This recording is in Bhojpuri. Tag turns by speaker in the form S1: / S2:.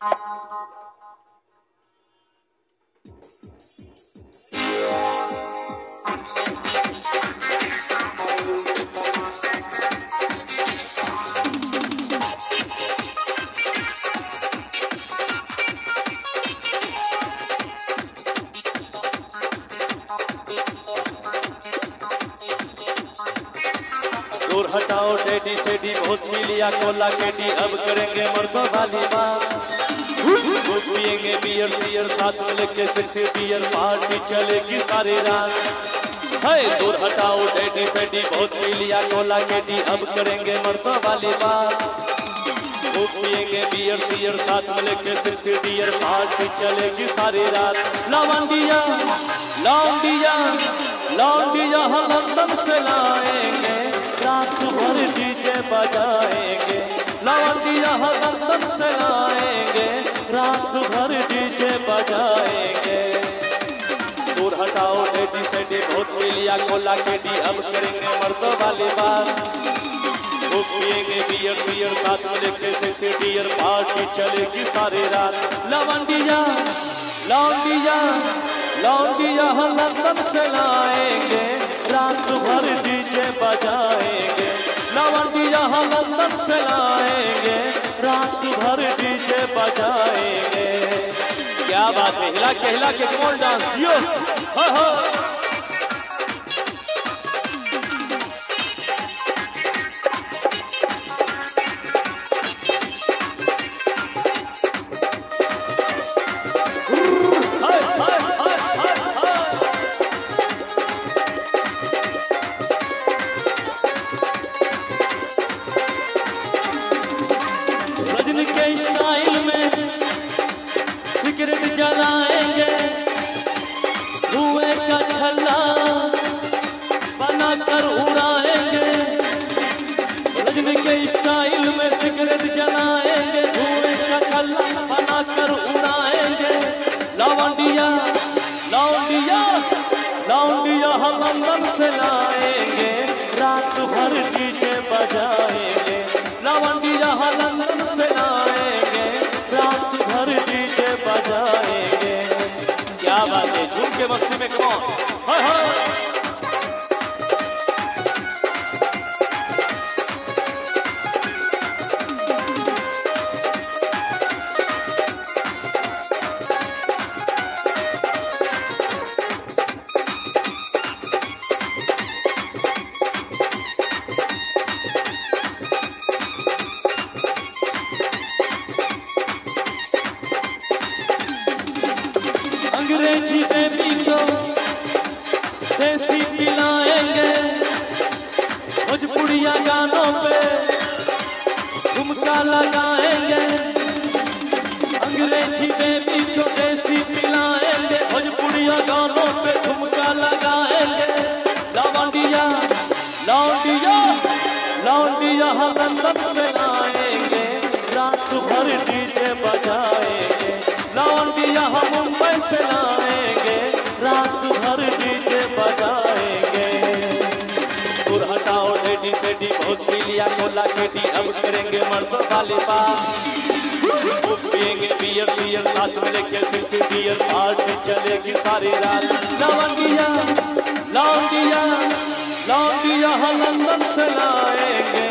S1: दूर हटाओ टेडी सेडी बहुत पी लिया कोला केडी अब करेंगे मर्दों वाली बात। दूध पिएंगे बियर सियर साथ में लेके सेक्सी बियर पार्टी चलेगी सारी रात। है दूर हटाओ टेडी सेडी बहुत पी लिया कोला केडी अब करेंगे मर्दों वाली बात। दूध पिएंगे बियर सियर साथ में लेके सेक्सी बियर पार्टी चलेगी सारी रात। लौंडिया लौंडिया लौंडिया हम लंदन से लाएंगे रात भर डीजे बजाएंगे। लौंडिया हम लंदन से लाएंगे रात भर डीजे बजाएंगे। दूर हटाओ टेडी सेडी बहुत पी लिया कोला केडी अब करेंगे मर्दों वाली बात। दूध पिएंगे बियर सियर साथ में लेके सेक्सी बियर पार्टी चलेगी सारी रात। लौंडिया लौंडिया लौंडिया हम लंदन से लाएंगे रात भर डीजे बजाएंगे। लौंडिया हम लंदन से लाएंगे रात भर डीजे बजाएंगे। क्या बात है, हिला के कमोल डांस जियो। हो हो सिगरेट जलाएंगे धुएं का छल्ला बनाकर उड़ाएंगे। रजनी के स्टाइल में सिगरेट जलाएंगे धुएं का छल्ला बनाकर उड़ाएंगे। लौंडिया लौंडिया लौंडिया हम लंदन से लाएंगे रात भर डीजे बजाएंगे। लौंडिया हम लंदन से लाएंगे रात भर डीजे बजाएंगे। क्या बात है, झूम के मस्ती में कौन। हाय हाय अंग्रेजी बेबी को देसी पिलाएंगे। भोजपुरिया गानों पे ठुमका लगाएंगे। अंग्रेजी बेबी को देसी पिलाएंगे। भोजपुरिया गानों पे ठुमका लगाएंगे। लौंडिया लौंडिया लौंडिया हम लंदन से लाएंगे रात भर डीजे बजाएंगे। लौंडिया हम मुंबई से लाएंगे रात भर डीजे बजाएंगे। दूर हटाओ टेडी सेडी बहुत पी लिया कोला केडी अब करेंगे मर्दों वाली बात। दूध पिएंगे बियर सियर साथ में लेके सेक्सी बियर पार्टी चलेगी सारी रात। लौंडिया लौंडिया लौंडिया हम लंदन से लाएंगे